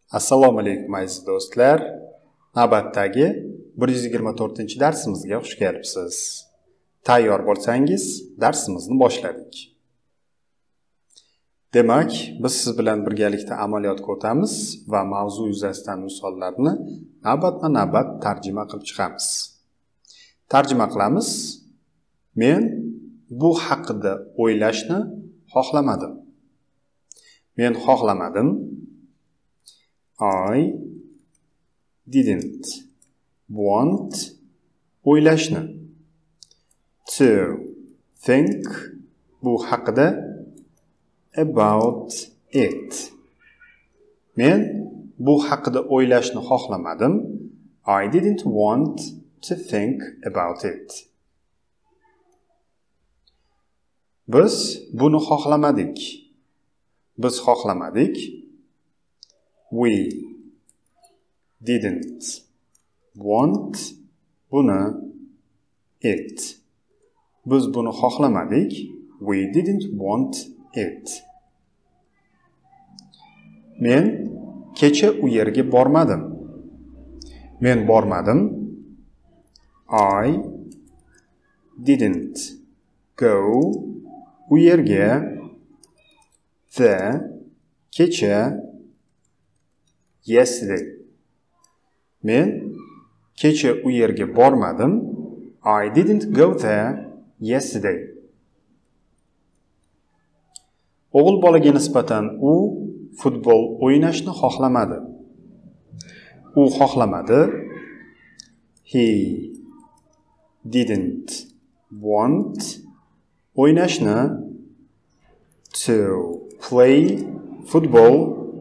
Assalomu alaykum aziz do'stlar. Navbatdagi 124-darsimizga xush kelibsiz. Tayyor bo'lsangiz, darsimizni boshladik. Demak, biz siz bilan birgalikda amaliyotga o'tamiz va mavzu yuzasidan misollarni navbatma-navbat tarjima qilib chiqamiz. Tarjima qilamiz. Men bu haqida o'ylashni xohlamadim. Men xohlamadim. I didn't want o'ylashni. To think bu haqida about it. Men bu haqida o'ylashni xohlamadim. I didn't want to think about it. Biz buni xohlamadik. Biz xohlamadik. We didn't want buni it. Biz buni xohlamadik. We didn't want it. Men kecha u yerga bormadim. Men bormadim. I didn't go u yerga kecha yesterday. Men kecha u yerga bormadim. I didn't go there yesterday. O'g'il bolaga nisbatan u futbol o'ynashni xohlamadi. U xohlamadi. He didn't want o'ynashni to play football.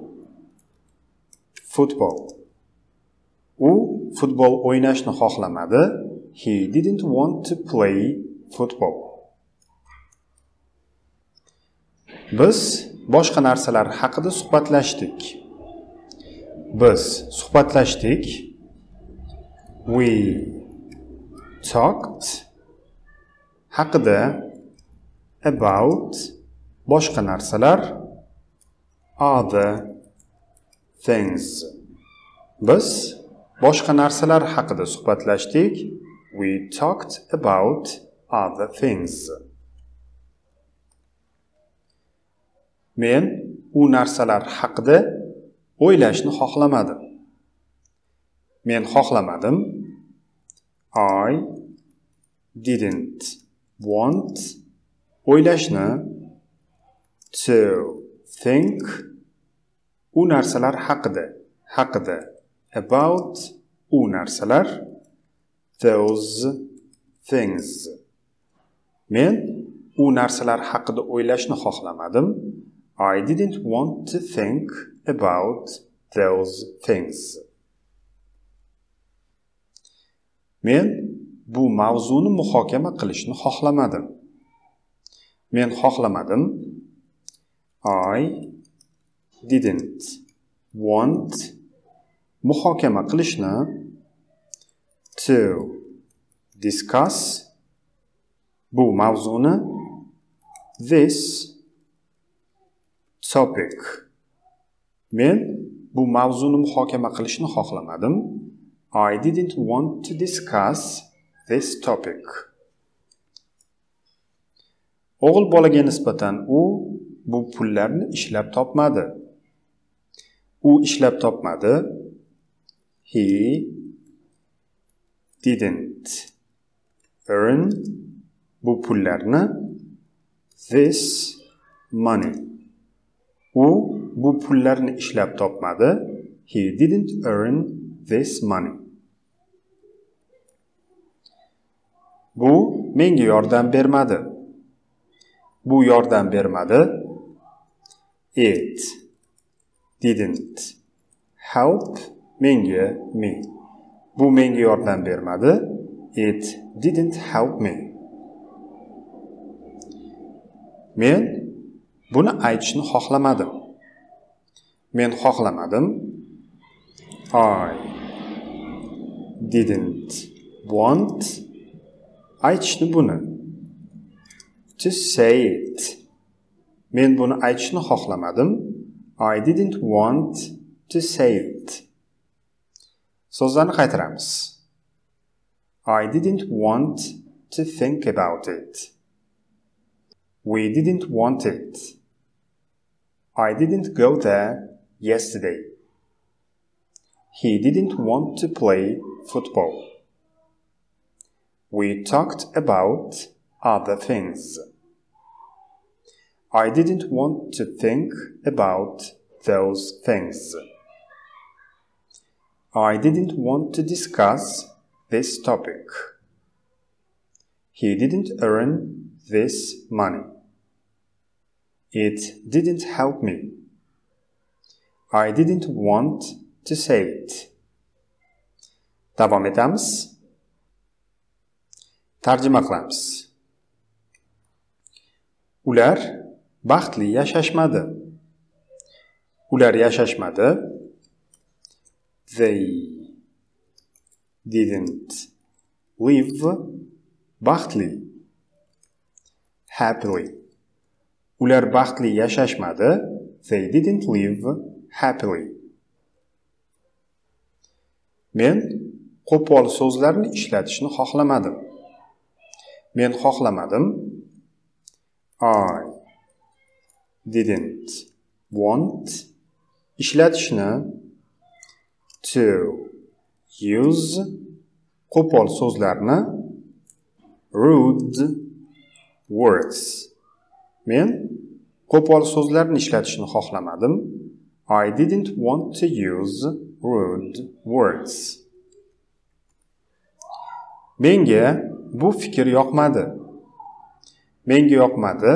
U futbol o'ynashni xohlamadi. He didn't want to play football. Biz boshqa narsalar haqida suhbatlashdik. Biz suhbatlashdik. We talked haqida about boshqa narsalar other things. Biz boshqa narsalar haqida suhbatlashdik. We talked about other things. Men u narsalar haqida o'ylashni xohlamadim. Men xohlamadim. I didn't want o'ylashni to think u narsalar haqida about u narsalar those things. Men u narsalar haqida o'ylashni xohlamadim. I didn't want to think about those things. Men bu mavzuni muhokama qilishni xohlamadim. Men xohlamadim. I didn't want muhokama qilishni to discuss bu mavzuni this topic. Men bu mavzuni muhokama qilishni xohlamadim. I didn't want to discuss this topic. O'g'il bolaga nisbatan u bu pullarni ishlab topmadi. U ishlab topmadi. He didn't earn bu pullarni this money. U bu pullarni ishlab topmadi. He didn't earn this money. Bu menga yordam bermadi. Bu yordam bermadi. It didn't help me. Bu menga yordam bermadi. It didn't help me. Men buni aytishni xohlamadim. Men xohlamadim. I didn't want aytishni buni. To say it. Men buni aytishni xohlamadim. I didn't want to say it. So'zlarni qaytaramiz. I didn't want to think about it. We didn't want it. I didn't go there yesterday. He didn't want to play football. We talked about other things. I didn't want to think about those things. I didn't want to discuss this topic. He didn't earn this money. It didn't help me. I didn't want to say it. Davom etamiz. Tarjima qilamiz. Ular baxtli yashashmadi. Ular yashashmadi. They didn't live baxtli, happily. Ular baxtli yashashmadi. They didn't live happily. Men qo'pol so'zlarni ishlatishni xohlamadim. Men xohlamadim. I didn't want ishlatishni to use qo'pol so'zlarni rude words. Men qo'pol so'zlarni ishlatishni xohlamadim. I didn't want to use rude words. Menga bu fikr yoqmadi. Menga yoqmadi.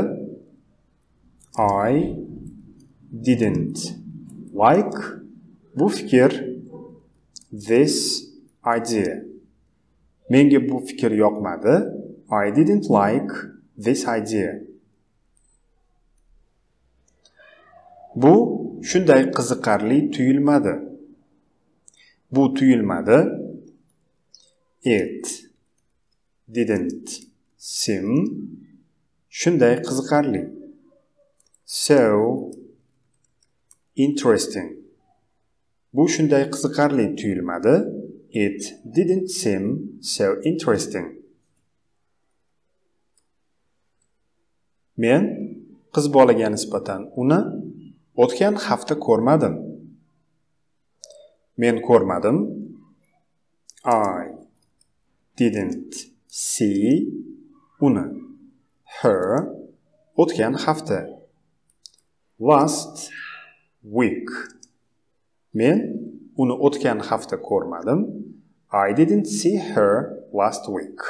I didn't like bu fikr, this idea. Menga bu fikr yoqmadi. I didn't like this idea. Bu shunday qiziqarli tuyulmadi. Bu tuyulmadi. It didn't seem shunday qiziqarli. So interesting. Bu shunday qiziqarli tuyulmadi. It didn't seem so interesting. Men qiz bolaga nisbatan uni o'tgan hafta ko'rmadim. Men ko'rmadim. I didn't see uni, her, o'tgan hafta. Last week. Men uni o'tgan hafta ko'rmadim. I didn't see her last week.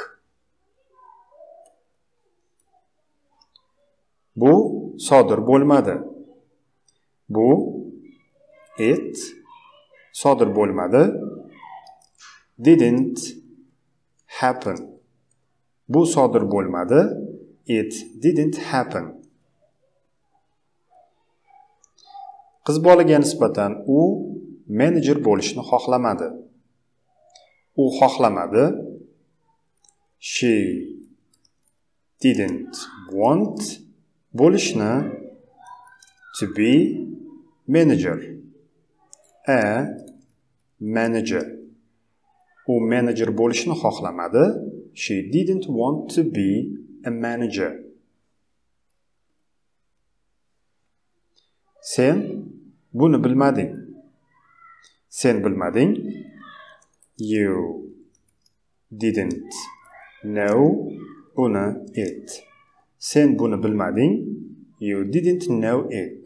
Bu sodir bo'lmadi. Bu it sodir bo'lmadi. Didn't happen. Bu sodir bo'lmadi. It didn't happen. Qiz bolaga nisbatan u menejer bo'lishni xohlamadi. U xohlamadi. She didn't want bo'lishni to be manager. A manager. U menejer bo'lishni xohlamadi. She didn't want to be a manager. Sen buni bilmading. Sen bilmading. You didn't know buni it. Sen buni bilmading. You didn't know it.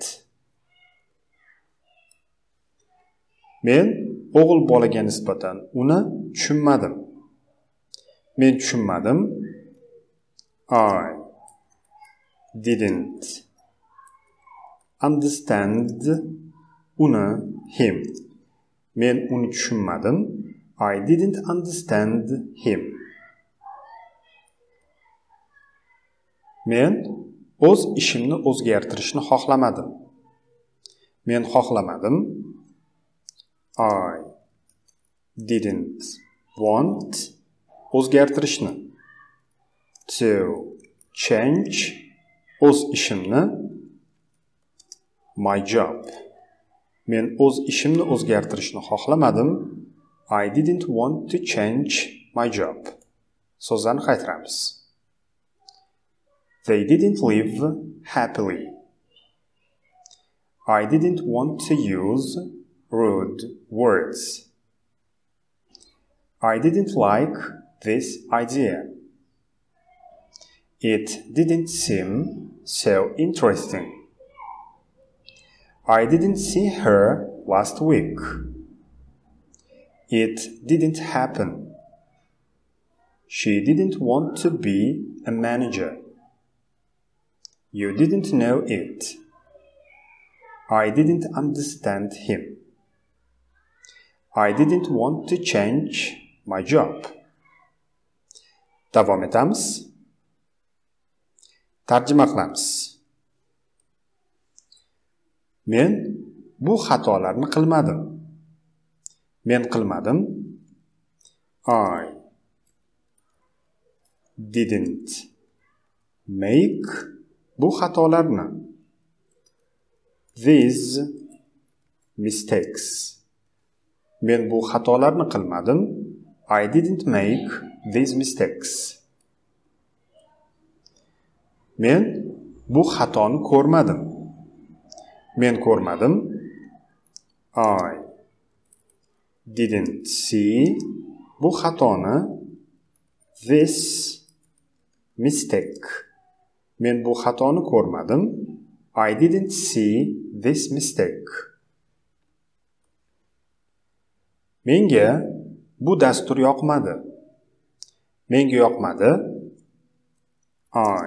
Men o'g'il bolaga nisbatan uni tushunmadim. Men tushunmadim. I didn't understand uni, him. Men uni tushunmadim. I didn't understand him. Men o'z ishimni o'zgartirishni xohlamadim. Men xohlamadim. I didn't want o'zgartirishni. To change o'z ishimni. My job. Men o'z ishimni o'zgartirishni xohlamadim. I didn't want to change my job. So'zlarni qaytaramiz. They didn't live happily. I didn't want to use rude words. I didn't like this idea. It didn't seem so interesting. I didn't see her last week. It didn't happen. She didn't want to be a manager. You didn't know it. I didn't understand him. I didn't want to change my job. Davom etamiz. Tarjima qilamiz. Men bu xatolarni qilmadim. Men qilmadim. I didn't make bu xatolarni. These mistakes. Men bu xatolarni qilmadim. I didn't make these mistakes. Men bu xatoni ko'rmadim. Men ko'rmadim. I didn't see bu xatoni. This mistake. Men bu xatoni ko'rmadim. I didn't see this mistake. Menga bu dastur yoqmadi. Menga yoqmadi. I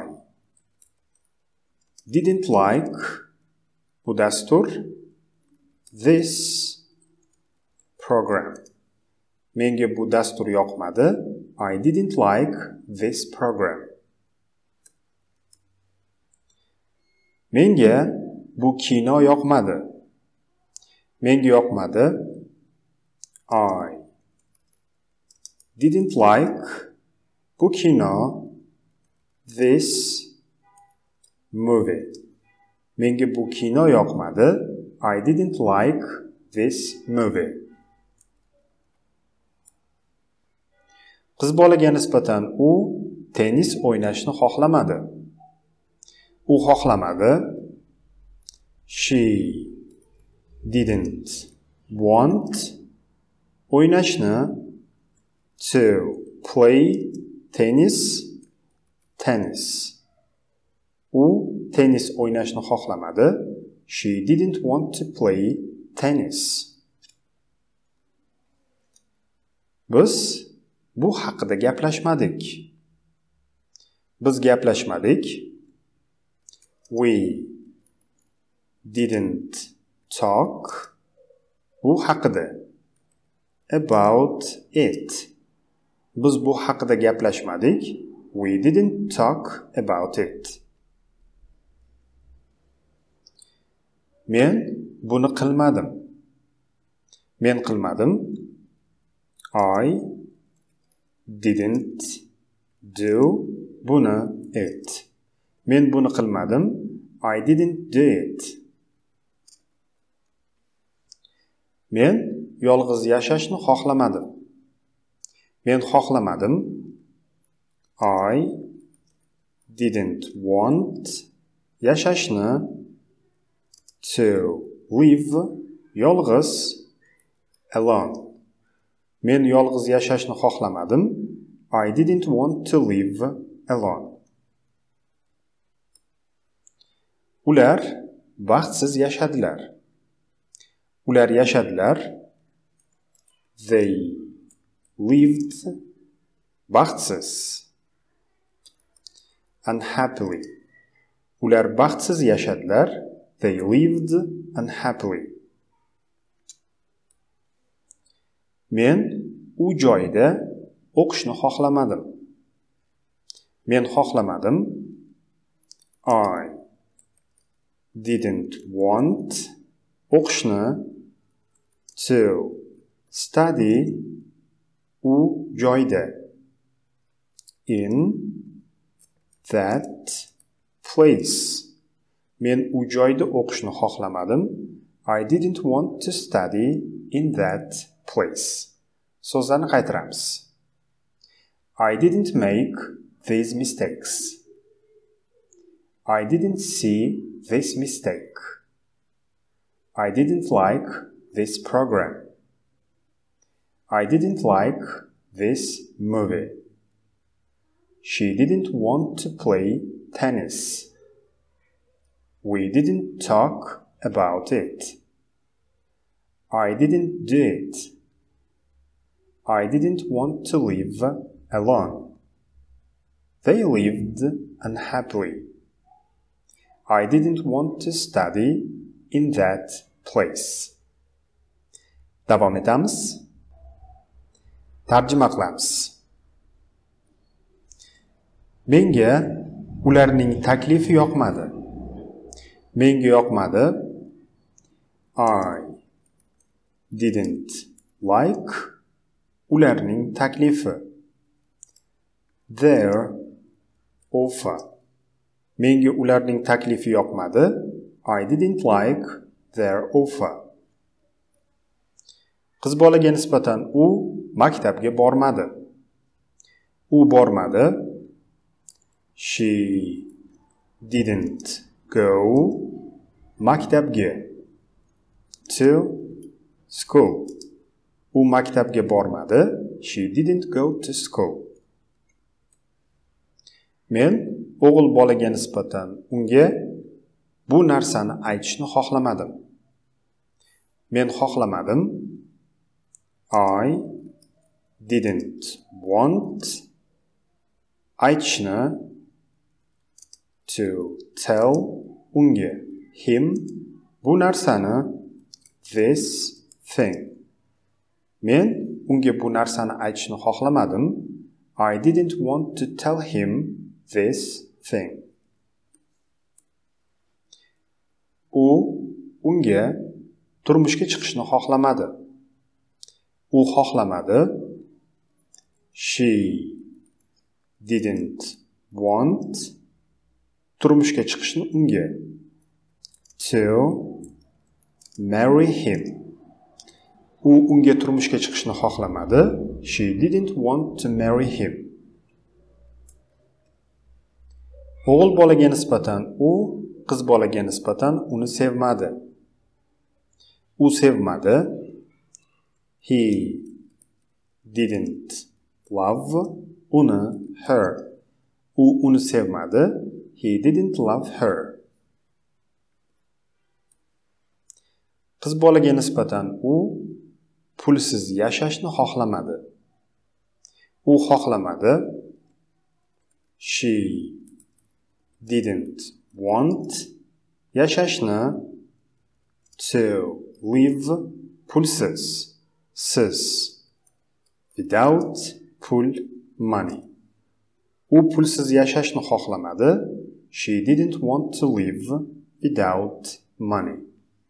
didn't like bu dastur. This program. Menga bu dastur yoqmadi. I didn't like this program. Menga bu kino yoqmadi. Menga yoqmadi. I didn't like bu kino. This movie. Menga bu kino yoqmadi. I didn't like this movie. Qiz bolaga nisbatan u tennis o'ynashni xohlamadi. U xohlamadi. She didn't want o'ynashni to play tennis. U tennis o'ynashni xohlamadi. She didn't want to play tennis. Biz bu haqida gaplashmadik. Biz gaplashmadik. We didn't talk bu haqida. About it. Biz bu haqida gaplashmadik. We didn't talk about it. Men buni qilmadim. Men qilmadim. I didn't do buni it. Men buni qilmadim. I didn't do it. Men yolg'iz yashashni xohlamadim. Men xohlamadim. I didn't want yashashni to live yolg'iz alone. Men yolg'iz yashashni xohlamadim. I didn't want to live alone. Ular baxtsiz yashadilar. Ular yashadilar. They lived baxtsiz. Unhappily. Ular baxtsiz yashadilar. They lived unhappily. Men u joyda o'qishni xohlamadim. Men xohlamadim. I didn't want o'qishni to study u joyda. In that place. Men u joyda o'qishni xohlamadim. I didn't want to study in that place. So'zlarni qaytaramiz. I didn't make these mistakes. I didn't see this mistake. I didn't like this program. I didn't like this movie. She didn't want to play tennis. We didn't talk about it. I didn't do it. I didn't want to live alone. They lived unhappily. I didn't want to study in that place. Davom etamiz. Tarjima qilamiz. Menga ularning taklifi yoqmadi. Menga yoqmadi. I didn't like ularning taklifi. Their offer. Menga ularning taklifi yoqmadi. I didn't like their offer. Qiz bolaga nisbatan u maktabga bormadi. U bormadi. She didn't go maktabga. To school. U maktabga bormadi. She didn't go to school. Men o'g'il bolaga nisbatan unga bu narsani aytishni xohlamadim. Men xohlamadim. I didn't want aytishni to tell unga him bu narsani this thing. Men unga bu narsani aytishni xohlamadim. I didn't want to tell him this thing. U unga turmushga chiqishni xohlamadi. U xohlamadi. She didn't want turmushga chiqishni unga. To marry him. U unga turmushga chiqishni xohlamadi. She didn't want to marry him. O'g'il bolaga nisbatan u qiz bolaga nisbatan uni sevmadi. U sevmadi. He didn't love uni her. U uni sevmadi. He didn't love her. Qiz bolaga nisbatan u pulsiz yashashni xohlamadi. U xohlamadi. She didn't want yashashni to live pulsiz. Siz. Without full money. U pulsiz yashashni xohlamadi. She didn't want to live without money.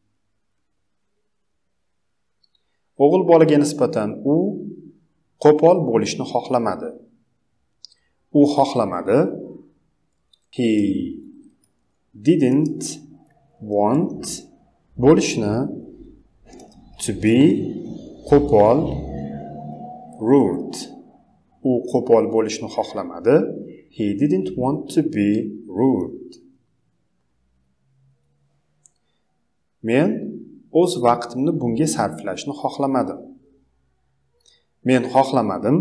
O'g'il bolaga nisbatan u qo'pol bo'lishni xohlamadi. U xohlamadi. He didn't want bo'lishni to be qo'pol, rude. U qo'pol bo'lishni xohlamadi. He didn't want to be rude. Men o'z vaqtimni bunga sarflashni xohlamadim. Men xohlamadim.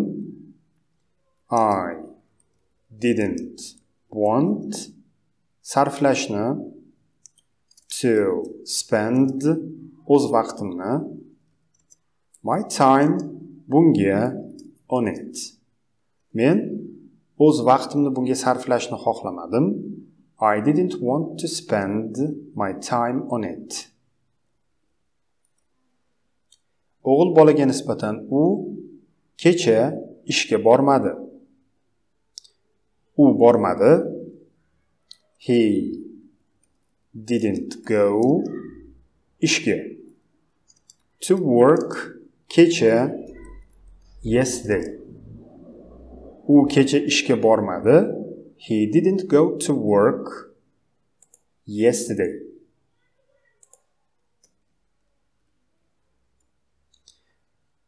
I didn't want sarflashni to spend o'z vaqtimni my time bunga on it. Men o'z vaqtimni bunga sarflashni xohlamadim. I didn't want to spend my time on it. O'g'il bolaga nisbatan u kecha ishga bormadi. U bormadi. He didn't go ishga. To work kecha yesterday. U kecha ishga bormadi. He didn't go to work yesterday.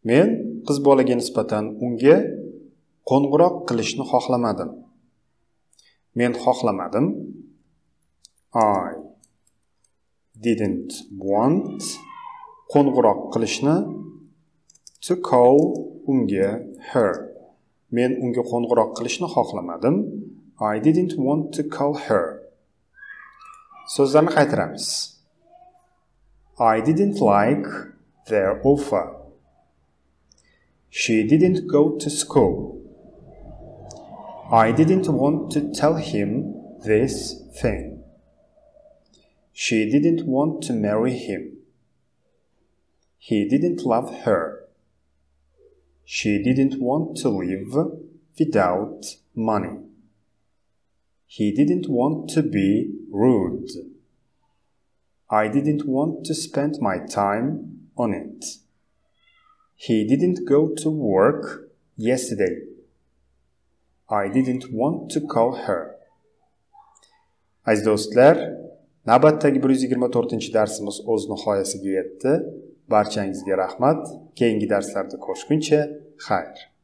Men qiz bolaga nisbatan unga qo'ng'iroq qilishni xohlamadim. Men xohlamadim. I didn't want qo'ng'iroq qilishni to call unga her. Men unga qo'ng'iroq qilishni xohlamadim. I didn't want to call her. So'zlarni qaytaramiz. I didn't like their offer. She didn't go to school. I didn't want to tell him this thing. She didn't want to marry him. He didn't love her. She didn't want to live without money. He didn't want to be rude. I didn't want to spend my time on it. He didn't go to work yesterday. I didn't want to call her. Aziz do'stlar, navbatdagi 124-darsimiz o'z nihoyasiga yetdi. Barchangizga rahmat. Keyingi darslarda ko'rishguncha xayr.